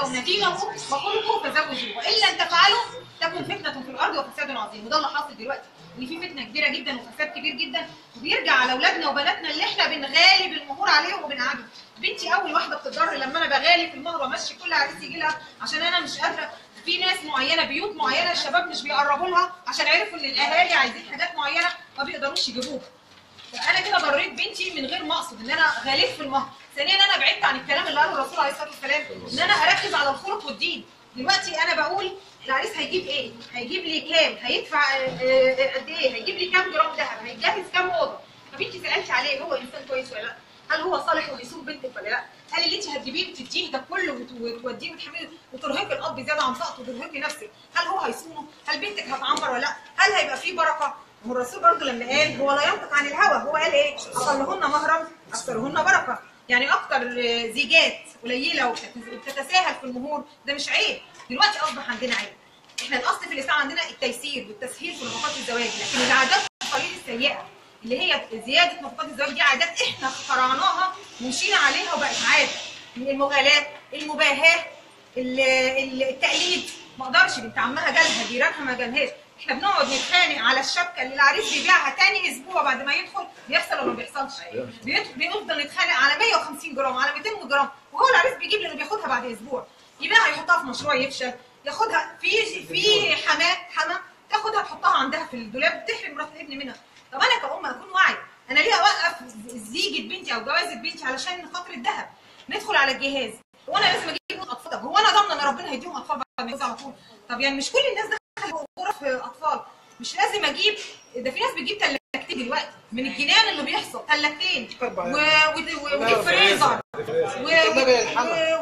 تخشون فيه وخلقه فزوجوه والا ان تفعلوا تكن فتنه في الارض وفساد عظيم. وده اللي حاصل دلوقتي، ان في فتنه كبيره جدا وفساد كبير جدا، وبيرجع على اولادنا وبناتنا اللي احنا بنغالي بالمهور عليهم وبنقعدهم. بنتي اول واحده بتتضرر لما انا بغالي في المهر وامشي كل عريس يجي لها عشان انا مش قادره. في ناس معينه، بيوت معينه، الشباب مش بيقربوا لها عشان عرفوا ان الاهالي عايزين حاجات معينه ما بيقدروش يجيبوها. فانا كده ضريت بنتي من غير ما اقصد، ان انا غاليت في المهر. ثانيا انا بعدت عن الكلام اللي قاله الرسول عليه الصلاه والسلام، ان انا اركز على الخلق والدين. دلوقتي انا بقول العريس هيجيب ايه؟ هيجيب لي كام؟ هيدفع قد ايه؟ هيجيب لي كام جرام ذهب؟ هيجهز كام اوضه؟ طب انت سالتي عليه هو انسان كويس ولا لا؟ هل هو صالح وهيسوق بنتك ولا لا؟ هل اللي انت هتجيبيه وتديه ده كله وتوديه وتحمله وترهقي الاب زياده عن طاقته وترهقي نفسك، هل هو هيصونه؟ هل بنتك هتعمر ولا لا؟ هل هيبقى فيه بركه؟ هو الرسول برضه لما قال هو لا ينطق عن الهوى، هو قال ايه؟ اقلهن مهرا اكثرهن بركه. يعني اكتر زيجات قليله وبتتساهل في المهور ده مش عيب، دلوقتي اصبح عندنا عيب. احنا الاصل في الاسلام عندنا التيسير والتسهيل في نفقات الزواج، لكن العادات والتقاليد السيئه اللي هي زياده نفقات الزواج دي عادات احنا اخترعناها ومشينا عليها وبقت عاده. المغالاه، المباهاه، التقليد. ما اقدرش بنت عمها جالها جيرانها ما جالهاش، احنا بنقعد نتخانق على الشبكه اللي العريس بيبيعها تاني اسبوع بعد ما يدخل. بيحصل ولا ما بيحصلش؟ بنفضل نتخانق على 150 جرام على 200 جرام، وهو العريس بيجيب لانه بياخدها بعد اسبوع، يبيعها يحطها في مشروع يفشل، ياخدها في حما تاخدها تحطها عندها في الدولاب تحرم مرات الابن منها. طب انا كأم اكون واعيه، انا ليه اوقف زيجة بنتي او جوازة بنتي علشان خاطر الذهب؟ ندخل على الجهاز، هو انا لازم اجيب اطفال؟ طب هو انا ضامنه ان ربنا هيديهم اطفال بعد ما يتجوزوا على طول؟ طب يعني مش كل الناس دخلت غرف اطفال، مش لازم اجيب. ده في ناس بتجيب تلاجتين دلوقتي من الجنان اللي بيحصل، تلاجتين وفريزر